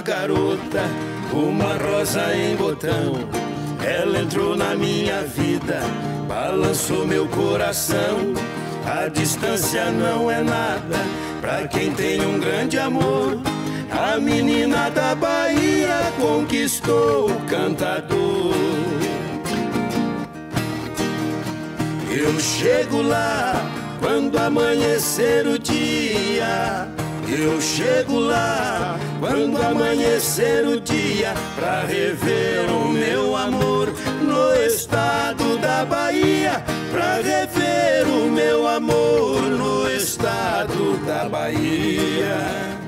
garota, uma rosa em botão. Ela entrou na minha vida, balançou meu coração. A distância não é nada pra quem tem um grande amor. A menina da Bahia conquistou o cantador. Eu chego lá quando amanhecer o dia. Eu chego lá quando amanhecer o dia, pra rever o meu amor no estado da Bahia. Pra rever o meu amor no estado da Bahia.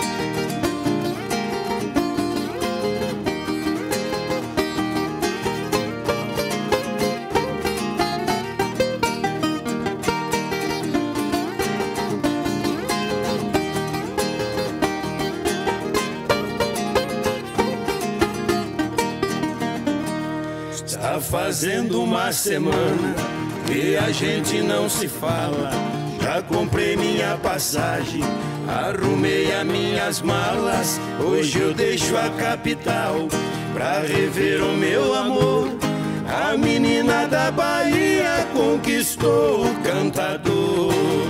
Está fazendo uma semana e a gente não se fala. Já comprei minha passagem, arrumei as minhas malas. Hoje eu deixo a capital pra rever o meu amor. A menina da Bahia conquistou o cantador.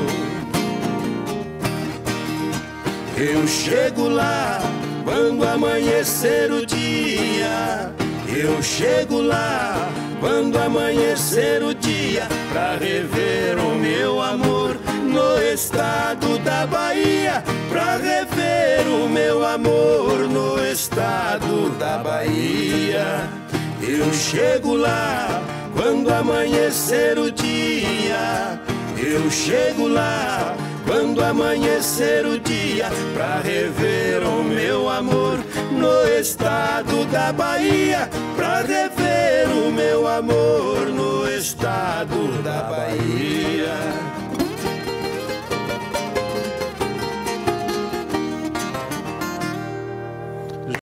Eu chego lá quando amanhecer o dia. Eu chego lá quando amanhecer o dia, pra rever o meu amor no estado da Bahia. Pra rever o meu amor no estado da Bahia. Eu chego lá quando amanhecer o dia. Eu chego lá quando amanhecer o dia, pra rever o meu amor no estado da Bahia. Pra rever o meu amor no estado da Bahia.